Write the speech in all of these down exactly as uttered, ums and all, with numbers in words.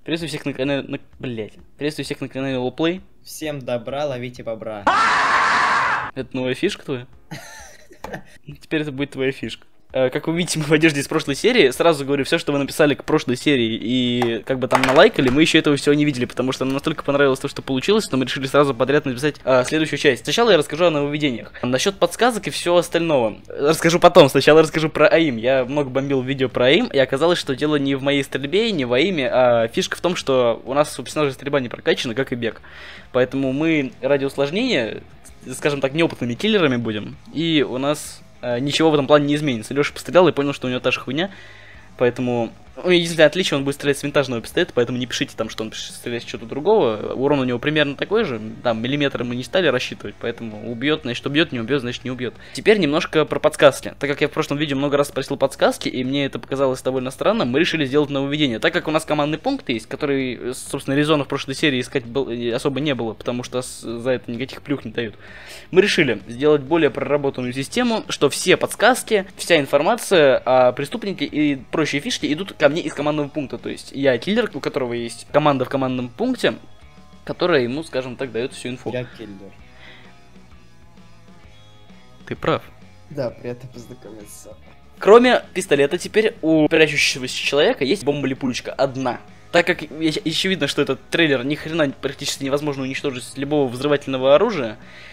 Приветствую всех на канале... На... Блять. Приветствую всех на канале Лоплей. Всем добра, ловите бобра. Это новая фишка твоя? Теперь это будет твоя фишка. Как вы видите, мы в одежде из прошлой серии. Сразу говорю, все, что вы написали к прошлой серии и как бы там налайкали, мы еще этого всего не видели, потому что нам настолько понравилось то, что получилось, что мы решили сразу подряд написать а, следующую часть. Сначала я расскажу о нововведениях. Насчет подсказок и всего остального. Расскажу потом. Сначала расскажу про АИМ. Я много бомбил видео про АИМ, и оказалось, что дело не в моей стрельбе, не в АИМе, а фишка в том, что у нас у персонажа стрельба не прокачана, как и бег. Поэтому мы ради усложнения, скажем так, неопытными киллерами будем, и у нас... ничего в этом плане не изменится. Леша пострелял и понял, что у него та же хуйня. Поэтому, ну, единственное отличие, он будет стрелять с винтажного пистолета, поэтому не пишите там, что он стреляет с чего-то другого. Урон у него примерно такой же. Там миллиметры мы не стали рассчитывать, поэтому убьет, значит убьет, не убьет, значит не убьет. Теперь немножко про подсказки. Так как я в прошлом видео много раз спросил подсказки, и мне это показалось довольно странным, мы решили сделать нововведение. Так как у нас командный пункт есть, который, собственно, резона в прошлой серии искать был, особо не было, потому что за это никаких плюх не дают. Мы решили сделать более проработанную систему, что все подсказки, вся информация о преступнике и прочие фишки идут ко мне из командного пункта. То есть я киллер, у которого есть команда в командном пункте, которая ему, скажем так, дает всю инфу. Я киллер. Ты прав. Да, приятно познакомиться. Кроме пистолета, теперь у прячущегося человека есть бомба-липучка одна. Так как очевидно, что этот трейлер ни хрена практически невозможно уничтожить с любого взрывательного оружия,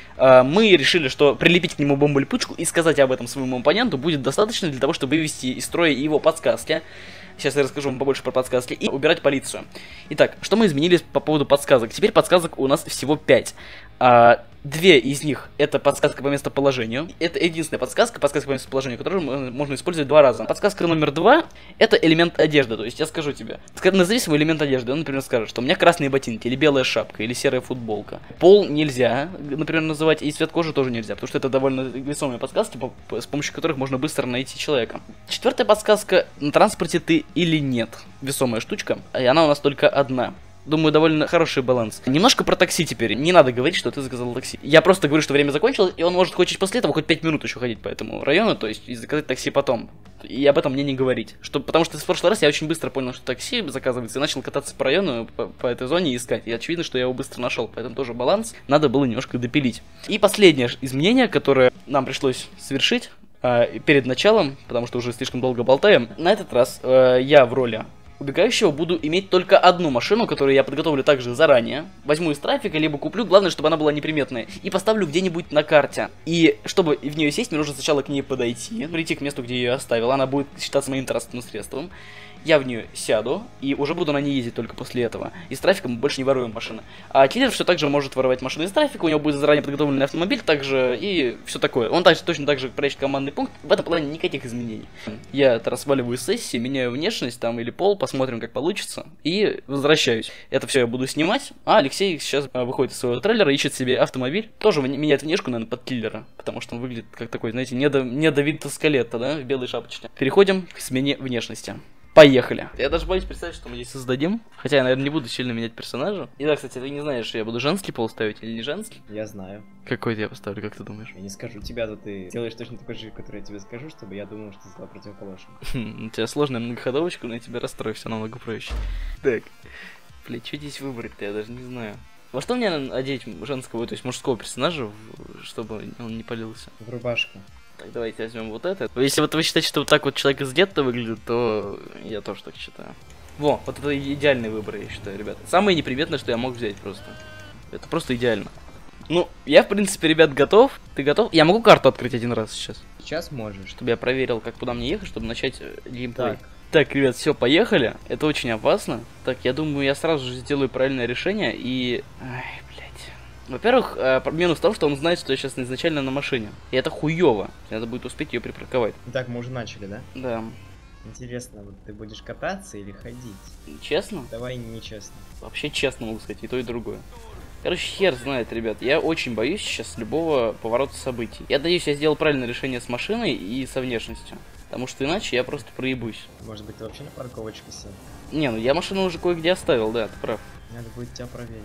мы решили, что прилепить к нему бомбу-липучку и сказать об этом своему оппоненту будет достаточно для того, чтобы вывести из строя его подсказки. Сейчас я расскажу вам побольше про подсказки. И убирать полицию. Итак, что мы изменили по поводу подсказок? Теперь подсказок у нас всего пять. А, две из них это подсказка по местоположению. Это единственная подсказка, подсказка по местоположению, которую можно использовать два раза. Подсказка номер два это элемент одежды. То есть я скажу тебе, назови свой элемент одежды. Он, например, скажет, что у меня красные ботинки, или белая шапка, или серая футболка. Пол нельзя, например, называть, и цвет кожи тоже нельзя, потому что это довольно весомые подсказки, с помощью которых можно быстро найти человека. Четвертая подсказка: на транспорте ты или нет. Весомая штучка, и она у нас только одна. Думаю, довольно хороший баланс. Немножко про такси теперь. Не надо говорить, что ты заказал такси. Я просто говорю, что время закончилось, и он может хочет после этого хоть пять минут еще ходить по этому району, то есть и заказать такси потом. И об этом мне не говорить. Что, потому что в прошлый раз я очень быстро понял, что такси заказывается, и начал кататься по району, по, по этой зоне и искать. И очевидно, что я его быстро нашел, поэтому тоже баланс. Надо было немножко допилить. И последнее изменение, которое нам пришлось совершить э, перед началом, потому что уже слишком долго болтаем. На этот раз э, я в роли убегающего буду иметь только одну машину, которую я подготовлю также заранее. Возьму из трафика, либо куплю, главное, чтобы она была неприметная. И поставлю где-нибудь на карте. И чтобы в нее сесть, мне нужно сначала к ней подойти, прийти к месту, где я ее оставил. Она будет считаться моим транспортным средством. Я в нее сяду, и уже буду на ней ездить только после этого. Из трафика мы больше не воруем машины. А киллер все так же может воровать машину из трафика, у него будет заранее подготовленный автомобиль, также и все такое. Он также точно так же прячет командный пункт, в этом плане никаких изменений. Я это разваливаю сессии, меняю внешность там или пол, посмотрим, как получится, и возвращаюсь. Это все я буду снимать, а Алексей сейчас выходит из своего трейлера, ищет себе автомобиль, тоже меняет внешку, наверное, под киллера, потому что он выглядит как такой, знаете, недо, недовидоскалета, да, в белой шапочке. Переходим к смене внешности. Поехали. Я даже боюсь представить, что мы здесь создадим. Хотя я, наверное, не буду сильно менять персонажа. И да, кстати, ты не знаешь, я буду женский пол ставить или не женский? Я знаю. Какой я поставлю, как ты думаешь? Я не скажу. Тебя-то ты делаешь точно такой же, который я тебе скажу, чтобы я думал, что ты сказал противоположный. У тебя сложная многоходовочка, но я тебя расстрою, все намного проще. Так. Блять, что здесь выбрать-то, я даже не знаю. Во что мне одеть женского, то есть мужского персонажа, чтобы он не палился? В рубашку. Так, давайте возьмем вот это. Если вот вы считаете, что вот так вот человек из детства выглядит, то я тоже так считаю. Во, вот это идеальный выбор, я считаю, ребят. Самое неприметное, что я мог взять просто. Это просто идеально. Ну, я, в принципе, ребят, готов. Ты готов? Я могу карту открыть один раз сейчас? Сейчас можешь. Чтобы я проверил, как куда мне ехать, чтобы начать геймплей. Так. Так, ребят, все, поехали. Это очень опасно. Так, я думаю, я сразу же сделаю правильное решение и... Ай, блядь. Во-первых, минус в том, что он знает, что я сейчас изначально на машине. И это хуёво. Надо будет успеть ее припарковать. Итак, мы уже начали, да? Да. Интересно, вот ты будешь кататься или ходить? Честно? Давай нечестно. Вообще честно могу сказать, и то, и другое. Короче, хер знает, ребят. Я очень боюсь сейчас любого поворота событий. Я надеюсь, я сделал правильное решение с машиной и со внешностью. Потому что иначе я просто проебусь. Может быть, ты вообще на парковочке сел? Не, ну я машину уже кое-где оставил, да, ты прав. Надо будет тебя проверить.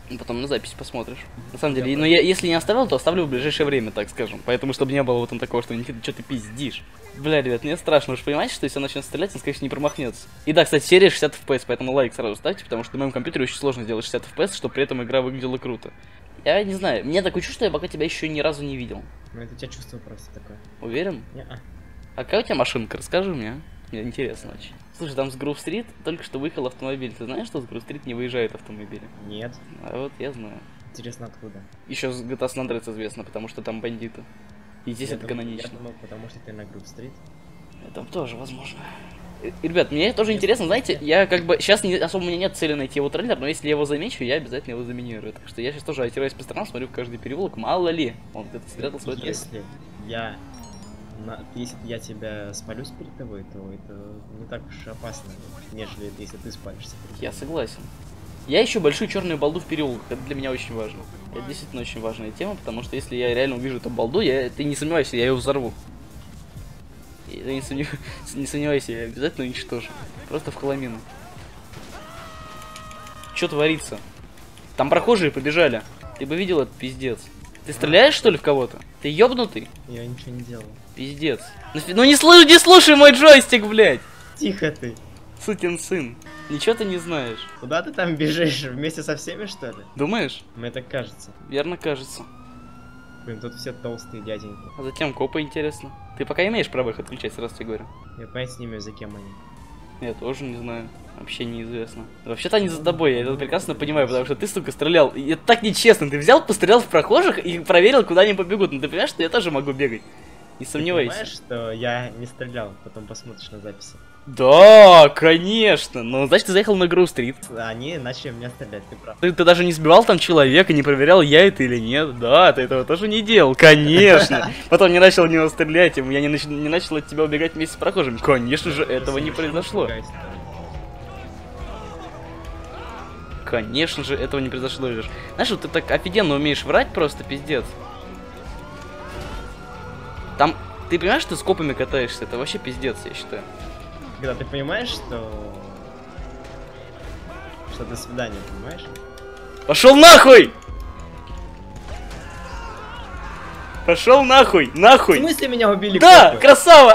Потом на запись посмотришь. На самом деле, но я, если не оставил, то оставлю в ближайшее время, так скажем. Поэтому, чтобы не было вот там такого, что Никита, что ты пиздишь. Бля, ребят, мне страшно, уж понимаете, что если он начнет стрелять, он, конечно, не промахнется. И да, кстати, серия шестьдесят эф пи эс, поэтому лайк сразу ставьте, потому что на моем компьютере очень сложно сделать шестьдесят эф пи эс, чтобы при этом игра выглядела круто. Я не знаю, мне такое чувство, я пока тебя еще ни разу не видел. Ну это у тебя чувство просто такое. Уверен? Не-а. А какая у тебя машинка? Расскажи мне. Мне интересно очень. Слушай, там с Грув-стрит только что выехал автомобиль. Ты знаешь, что с Грув-стрит не выезжают автомобили? Нет. А вот я знаю. Интересно, откуда? Еще с джи ти эй San Andreas известно, потому что там бандиты. И здесь я это думал, канонично. Я думал, потому что ты на Грув-стрит. Это тоже возможно. И, ребят, мне тоже интересно, знаете, я как бы... Сейчас не, особо у меня нет цели найти его трейлер, но если я его замечу, я обязательно его заминирую. Так что я сейчас тоже оттираюсь по сторонам, смотрю в каждый перевулок, мало ли. Он где-то спрятал свой трейлер. Если я... На... Если я тебя спалюсь перед тобой, то это не так уж опасно, нежели если ты спалишься перед Я тобой. согласен. Я ищу большую черную балду в переулках, это для меня очень важно. Это действительно очень важная тема, потому что если я реально увижу эту балду, я, ты не сомневайся, я ее взорву. И ты не, сомнев... не сомневайся, я обязательно уничтожу. Просто в хламину. Что творится? Там прохожие побежали. Ты бы видел этот пиздец. Ты стреляешь, что ли, в кого-то? Ты ёбнутый? Я ничего не делал. Пиздец. Ну, ну не, слушай, не слушай мой джойстик, блядь! Тихо ты. Сукин сын. Ничего ты не знаешь. Куда ты там бежишь? Вместе со всеми, что ли? Думаешь? Мне так кажется. Верно кажется. Блин, тут все толстые дяденьки. А затем копы интересно. Ты пока имеешь право их отключать, сразу тебе говорю. Я понятия не имею, за кем они. Я тоже не знаю. Вообще неизвестно. Вообще-то они за тобой, я это прекрасно понимаю, потому что ты, сука, стрелял. И это так нечестно. Ты взял, пострелял в прохожих и проверил, куда они побегут. Но ты понимаешь, что я тоже могу бегать? Не сомневайся. Ты понимаешь, что я не стрелял, потом посмотришь на записи. Да, конечно. Ну, значит, ты заехал на Грув-стрит. Они начали меня стрелять, ты прав. Ты, ты даже не сбивал там человека, не проверял, я это или нет. Да, ты этого тоже не делал, конечно. Потом не начал в него стрелять, я не, нач... не начал от тебя убегать вместе с прохожими. Конечно же, этого не произошло. Конечно же, этого не произошло, Леш. Знаешь, вот ты так офигенно умеешь врать, просто пиздец. Там, ты понимаешь, что ты с копами катаешься? Это вообще пиздец, я считаю. Когда ты понимаешь, что... Что до свидания, понимаешь? Пошел нахуй! Пошел нахуй! Нахуй! В смысле меня убили? Да! копы? Красава!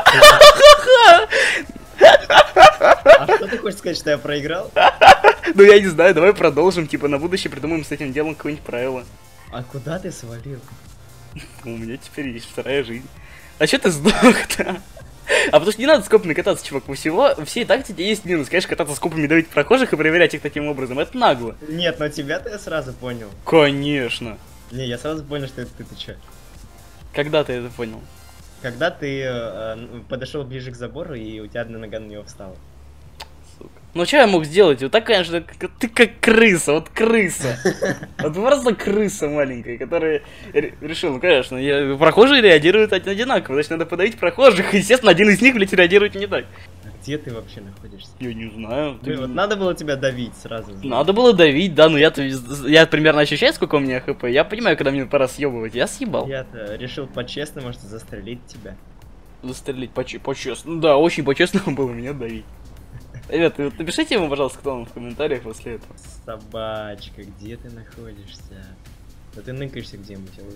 А что ты хочешь сказать, что я проиграл? Ну я не знаю, давай продолжим, типа на будущее придумаем с этим делом какое-нибудь правило. А куда ты свалил? У меня теперь есть вторая жизнь. А чё ты сдох-то? А потому что не надо с копами кататься, чувак. У всего, у всей тактики есть минус. Конечно, кататься с копами, давить прохожих и проверять их таким образом. Это нагло. Нет, но тебя-то я сразу понял. Конечно. Не, я сразу понял, что это ты, ты чё. Когда ты это понял? Когда ты э, подошел ближе к забору, и у тебя одна нога на него встала. Сука. Ну что я мог сделать? Вот так, конечно, как- ты как крыса, вот крыса. Вот просто крыса маленькая, которая р- решила, ну конечно, я- прохожие реагируют од- одинаково, значит надо подавить прохожих, и, естественно, один из них, блядь, реагирует не так. А где ты вообще находишься? Я не знаю. Блин, ты- вот надо было тебя давить сразу. Надо было давить, да, но я-то, я примерно ощущаю, сколько у меня хп, я понимаю, когда мне пора съебывать, я съебал. Я-то решил по-честному, что застрелить тебя. Застрелить по- по-честному, да, очень по-честному было меня давить. Ребят, вы напишите ему, пожалуйста, кто он в комментариях после этого. Собачка, где ты находишься? Да ты ныкаешься где-нибудь, я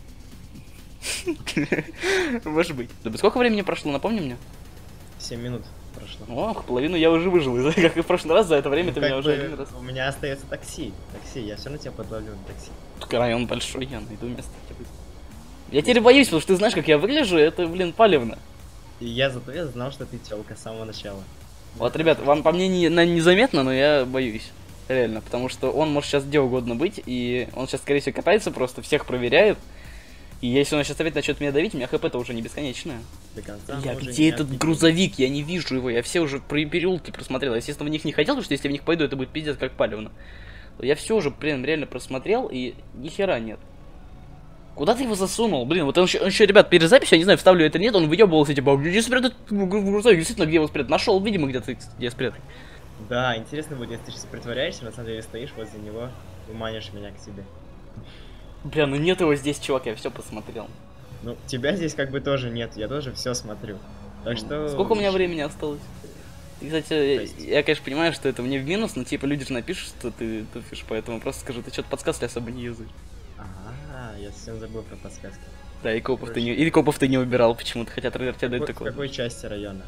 уверен. Может быть. Да, сколько времени прошло, напомни мне? семь минут прошло. Ох, половину я уже выжил, из-за- как и в прошлый раз, за это время Ну, ты как меня уже бы один раз... У меня остается такси. Такси, я все равно тебя подловлю на такси. Тут район большой, я найду место. где быть. Я теперь боюсь, потому что ты знаешь, как я выгляжу, это, блин, палевно. И я зато я знал, что ты телка с самого начала. Вот, ребят, вам по мне не, на- незаметно, но я боюсь. Реально, потому что он может сейчас где угодно быть, и он сейчас, скорее всего, катается просто, всех проверяет. И если он сейчас опять начнет меня давить, у меня хп-то уже не бесконечное. До конца. Я мы уже где не этот отбили. грузовик? Я не вижу его, я все уже при переулке просмотрел. Я, естественно, в них не хотел, потому что если я в них пойду, это будет пиздец как палевно. Я все уже, блин, реально просмотрел, и ни хера нет. Куда ты его засунул? Блин, вот он еще, он еще, ребят, перед записью, я не знаю, вставлю это или нет, он выебывался, типа, где спрятать грузовик? Действительно, где его спрятать? Нашел, видимо, где-то, где спрятать. Да, интересно будет, если ты сейчас притворяешься, на самом деле стоишь возле него и манишь меня к себе. Бля, ну нет его здесь, чувак, я все посмотрел. Ну, тебя здесь как бы тоже нет, я тоже все смотрю. Так что... Сколько у меня времени осталось? Ты, кстати, есть... я, конечно, понимаю, что это мне в минус, но типа люди же напишут, что ты туфишь, поэтому просто скажу, ты что-то подсказки особо не юзаешь. Ага, я совсем забыл про подсказки. Да, и копов ты не, и копов ты не убирал почему-то, хотя трейлер тебе дает такое. В какой части района?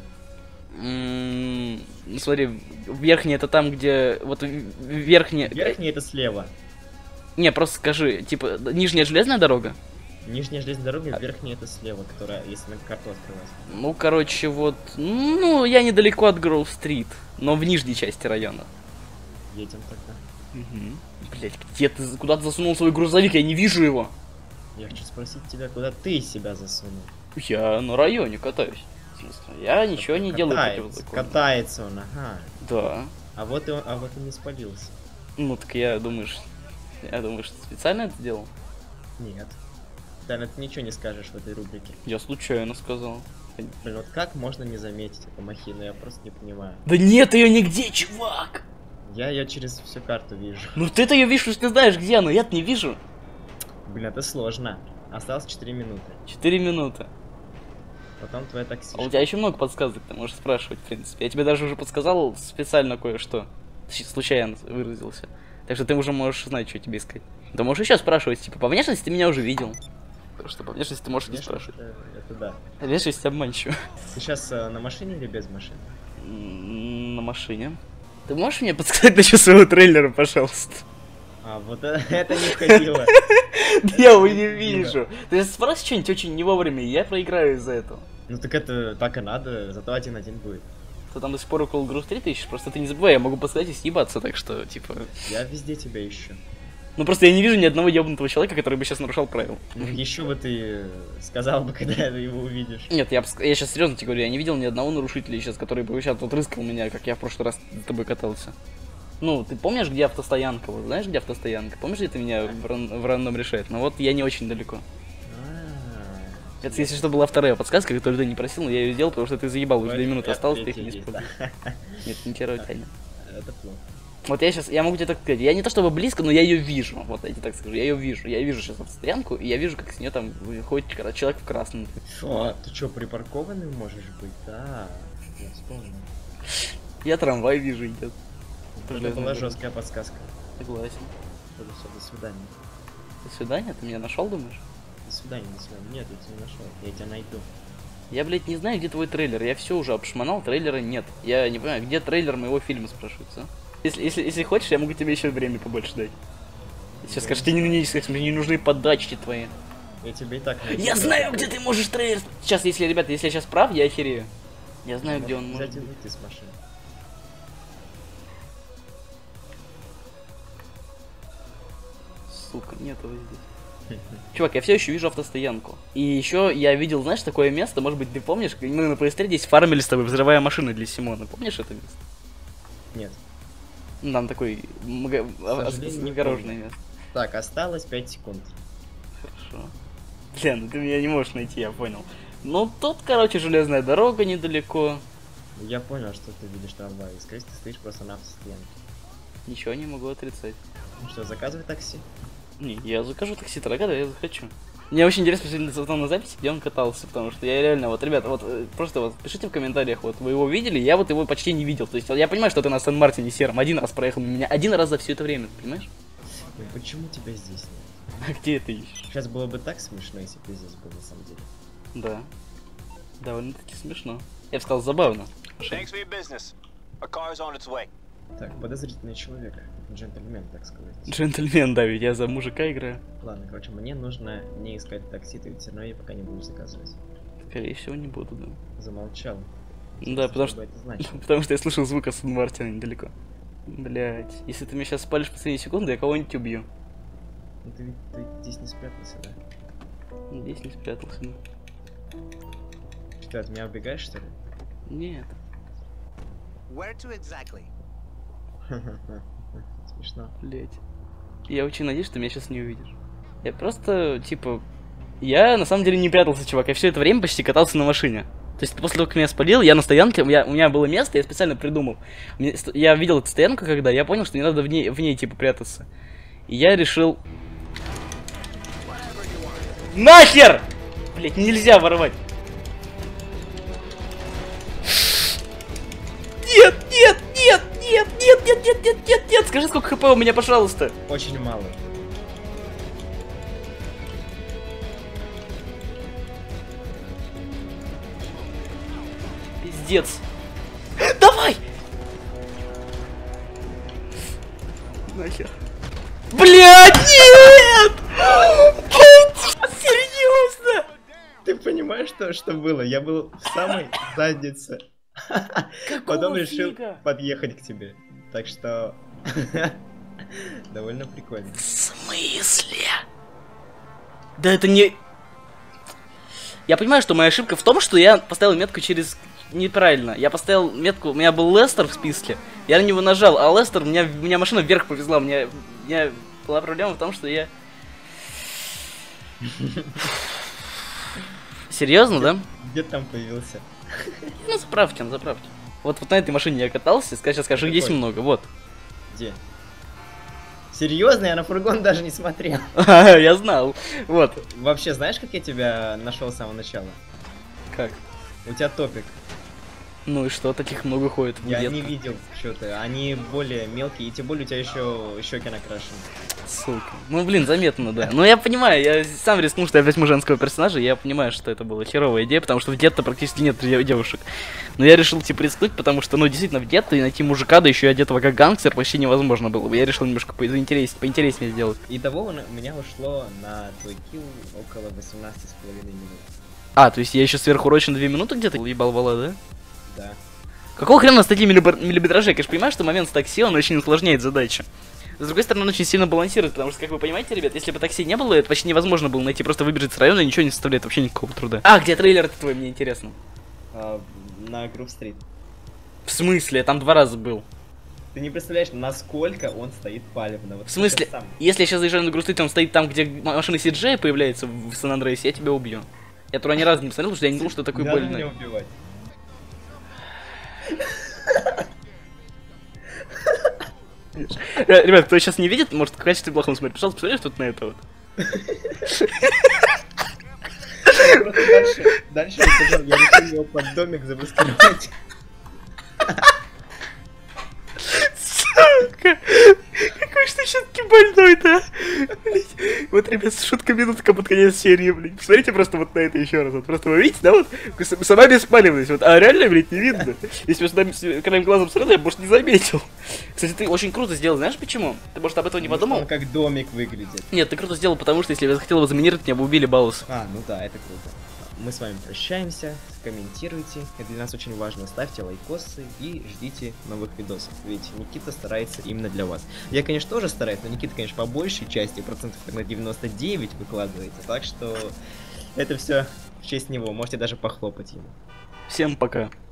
М-м, ну смотри, верхний это там, где, вот верхний... Верхний это слева. Не, просто скажи, типа, нижняя железная дорога? Нижняя железная дорога, верхняя это слева, которая, если на карту открывать. Ну, короче, вот, ну, я недалеко от Гроув-стрит, но в нижней части района. Едем тогда. Угу. Блять, где ты, куда ты засунул свой грузовик, я не вижу его. Я хочу спросить тебя, куда ты себя засунул? Я на районе катаюсь. Я ничего не делаю против закона. Катается он, ага. Да. А вот и он, а вот и не спалился. Ну так я думаю, что... Я думаю, что специально это делал. Нет. Наверное, ты ничего не скажешь в этой рубрике. Я случайно сказал. Блин, вот как можно не заметить эту махину, я просто не понимаю. Да нет ее нигде, чувак! Я ее через всю карту вижу. Ну ты-то ее видишь, ты знаешь где, но я-то не вижу. Блин, это сложно. Осталось четыре минуты. четыре минуты. Потом твоя такси. А у тебя еще много подсказок, ты можешь спрашивать, в принципе. Я тебе даже уже подсказал специально кое-что. Случайно выразился. Так что ты уже можешь знать, что тебе искать. Ты можешь еще спрашивать, типа, по внешности ты меня уже видел. Потому что по внешности ты можешь не спрашивать. Это, это да. А внешность обманчива. Ты сейчас э, на машине или без машины? На машине. Ты можешь мне подсказать насчет своего трейлера, пожалуйста? А, вот это не входило. Я его не вижу. Ты спросишь что-нибудь очень не вовремя, и я проиграю из-за этого. Ну так это так и надо, зато один один будет. Ты там до сих пор около Грув-стрит ищешь, просто ты не забывай, я могу подсказать и съебаться, так что, типа... Я везде тебя ищу. Ну просто я не вижу ни одного ебнутого человека, который бы сейчас нарушал правила. Ну еще бы ты сказал бы, когда ты его увидишь. Нет, я, я сейчас серьезно тебе говорю, я не видел ни одного нарушителя сейчас, который бы сейчас тут рыскал меня, как я в прошлый раз с тобой катался. Ну, ты помнишь, где автостоянка? Вот знаешь, где автостоянка? Помнишь, где ты меня в, ран в рандом решает? Ну вот я не очень далеко. Это, если что, была вторая подсказка, которую ты не просил, но я ее сделал, потому что ты заебал, уже две минуты осталось, ты их не исправил. Нет, не первая тайна. Это плохо. Вот я сейчас, я могу тебе так сказать, я не то чтобы близко, но я ее вижу, вот я тебе так скажу, я ее вижу, я вижу сейчас автостоянку, и я вижу, как с нее там выходит человек в красном. О, ты что, припаркованным можешь быть? Да, я вспомнил. Я трамвай вижу, идет. Это была жесткая подсказка. Согласен. Все, до свидания. До свидания? Ты меня нашел, думаешь? До свидания, до свидания. Нет, я тебя не нашел, я тебя найду. Я, блядь, не знаю, где твой трейлер. Я все уже обшмонал, трейлера нет. Я не понимаю, где трейлер моего фильма, спрашивается. Если, если, если хочешь, я могу тебе еще время побольше дать. Сейчас скажешь, ты не, не, мне не нужны подачки твои. Я тебе и так найду. Я знаю, где ты можешь трейлер. Сейчас, если, ребята, если я сейчас прав, я охерею. Я знаю, где он может быть. Выйти с машины. Сука, нет его здесь. Чувак, я все еще вижу автостоянку. И еще я видел, знаешь, такое место, может быть, ты помнишь, мы на пэ эс три здесь фармили с тобой, взрывая машины для Симона. Помнишь это место? Нет. Ну, там такой мага... огороженное место. Так, осталось пять секунд. Хорошо. Бля, ну ты меня не можешь найти, я понял. Ну, тут, короче, железная дорога недалеко. Я понял, что ты видишь трамвай. Скорее всего, ты стоишь просто на автостоянке. Ничего не могу отрицать. Ну что, заказывай такси? Не, я закажу такси, тогда я захочу. Мне очень интересно посмотреть потом на записи, где он катался, потому что я реально, вот, ребята, вот, просто вот, пишите в комментариях, вот, вы его видели, я вот его почти не видел, то есть, я понимаю, что ты на Сан-Мартине сером один раз проехал меня, один раз за все это время, понимаешь? Ну почему тебя здесь нет? А где ты ищешь? Сейчас было бы так смешно, если бы ты здесь был, на самом деле. Да, довольно-таки смешно. Я бы сказал, забавно. Так, подозрительный человек. Джентльмен, так сказать. Джентльмен, да, ведь я за мужика играю. Ладно, короче, мне нужно не искать такси, ты ведь все равно я пока не буду заказывать. Скорее всего, не буду, да. Замолчал. Да, потому что... Это значит. Потому что я слышал звук Астон Мартина недалеко. Блять, если ты меня сейчас спалишь в последние секунды, я кого-нибудь убью. Ну ты, ты здесь не спрятался, да? Здесь не спрятался, ну. Что, ты от меня убегаешь, что ли? Нет. Where to exactly? Смешно. Блять. Я очень надеюсь, что ты меня сейчас не увидишь. Я просто, типа... Я на самом деле не прятался, чувак. Я все это время почти катался на машине. То есть после того, как меня спалил, я на стоянке, я, у меня было место, я специально придумал. Мне, я видел эту стоянку, когда я понял, что не надо в ней, в ней типа, прятаться. И я решил... Нахер! Блять, нельзя воровать. нет, нет, нет, нет, нет, нет, нет, нет, нет, нет. Скажи, сколько хп у меня, пожалуйста. Очень мало. Пиздец. Давай! Нахер. Блядь, нет! Серьезно? Ты понимаешь, что, что было? Я был в самой заднице. Потом решил фига? подъехать к тебе. Так что... Довольно прикольно. В смысле? Да это не... Я понимаю, что моя ошибка в том, что я поставил метку через... Неправильно. Я поставил метку... У меня был Лестер в списке. Я на него нажал, а Лестер... Меня, меня машина вверх повезла. У меня... У меня была проблема в том, что я... Серьезно, да? Где ты там появился? Ну, заправьте, ну, заправьте. Вот, вот на этой машине я катался, сейчас скажу, Какой? есть много, вот. Где? Серьезно, я на фургон даже не смотрел. Я знал, вот. Вообще, знаешь, как я тебя нашел с самого начала? Как? У тебя топик. Ну и что, таких много ходит в Я детку. не видел что-то. Они более мелкие, и тем более у тебя еще щеки накрашены. Сука. Ну, блин, заметно, да. Но я понимаю, я сам рискнул, что я возьму женского персонажа, и я понимаю, что это была херовая идея, потому что в детто практически нет дев- девушек. Но я решил, типа, рискнуть, потому что, ну, действительно, в детто и найти мужика, да еще и одетого как гангстер, почти невозможно было бы. Я решил немножко поинтереснее, поинтереснее сделать. Итого у меня ушло на твой килл около восемнадцати с половиной минут. А, то есть я еще сверхурочно две минуты где-то ебал вала, да? Да. Какого хрена статьи миллиметражей? Я, конечно, понимаю, что момент с такси, он очень усложняет задачу. С другой стороны, он очень сильно балансирует, потому что, как вы понимаете, ребят, если бы такси не было, это почти невозможно было найти, просто выбежать с района, и ничего не составляет вообще никакого труда. А, где трейлер твой, мне интересно? А, на Грув-стрит. В смысле? Я там два раза был. Ты не представляешь, насколько он стоит палевно. Вот В смысле? сейчас сам. Если я сейчас заезжаю на Грустрит, он стоит там, где машина си джей появляется в Сан-Андреасе, я тебя убью. Я туда ни разу не посмотрел, потому что я не думал, что такой Не надо больной. меня убивать. Э, Ребят, кто сейчас не видит, может в качестве плохом смотреть, пожалуйста, посмотрите тут на это вот. Просто дальше, дальше я сказал, я решил его под домик замаскировать. Сука! Какой ж ты все-таки больной-то, блять. Вот, ребят, шутка минутка под конец серии, блядь. Посмотрите просто вот на это еще раз. Вот просто вы видите, да, вот сама беспалевность. Вот, а реально, блядь, не видно. Если бы сюда краем глазом смотрел, я бы, может, не заметил. Кстати, ты очень круто сделал, знаешь почему? Ты, может, об этом не подумал? Он как домик выглядит. Нет, ты круто сделал, потому что если бы я захотел его заминировать, меня бы убили баллус. А, ну да, это круто. Мы с вами прощаемся, комментируйте, это для нас очень важно, ставьте лайкосы и ждите новых видосов, ведь Никита старается именно для вас. Я, конечно, тоже стараюсь, но Никита, конечно, по большей части, процентов на девяносто девять выкладывается, так что это все в честь него, можете даже похлопать ему. Всем пока.